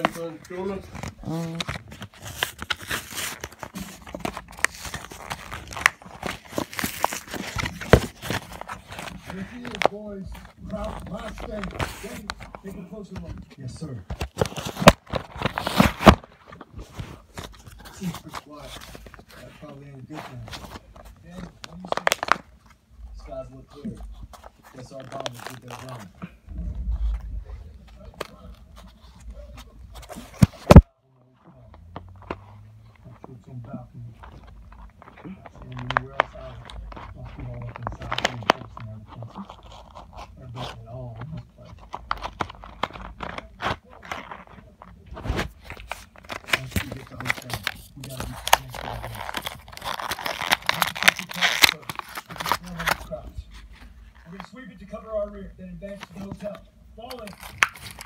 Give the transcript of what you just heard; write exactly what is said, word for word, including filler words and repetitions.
again, son. Shoulder. Um, Here, boys. Crouch, last thing. Then take a closer look. Yes, sir. Seems pretty quiet. That probably ain't a good thing. Dan, what do you see? Skies look clear. Guess our bombers did their run. Troops on balcony. And anywhere else out. Don't get all up inside reinforcing our defenses. They're building it all in this place. Once we get to hotel, we gotta be prepared for all this. Let's take the top first. We just form on the crouch. We're gonna sweep it to cover our rear, then advance to the hotel. Fall in.